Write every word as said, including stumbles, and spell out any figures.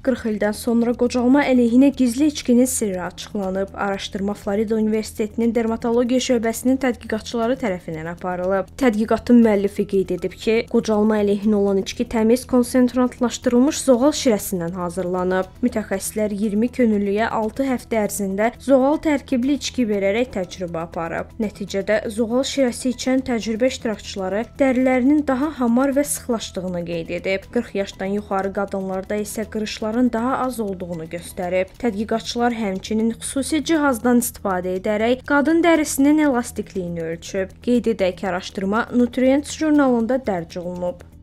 qırx ildən sonra qocalma əleyhinə gizli içkinin sirri açıqlanıb. Araşdırma Florida Universitetinin dermatologiya şöbəsinin tədqiqatçıları tərəfindən aparılıb. Tədqiqatın müəllifi qeyd edib ki, qocalma əleyhinə olan içki təmiz, konsentrantlaşdırılmış zoğal şirəsindən hazırlanıb. Mütəxəssislər iyirmi könüllüyə altı həftə ərzində zoğal tərkibli içki verərək təcrübə aparıb. Nəticədə zoğal şirəsi içən təcrübə iştirakçıları dərilərinin daha hamar və sıxlaşdığını qeyd edib. qırx yaşdan yuxarı qadınlarda isə qırışların daha az olduğunu göstərib. Tədqiqatçılar həmçinin xüsusi cihazdan istifadə edərək qadın dərisinin elastikliyini ölçüb. Qeyd edək ki, araşdırma Nutrients jurnalında dərc olunub.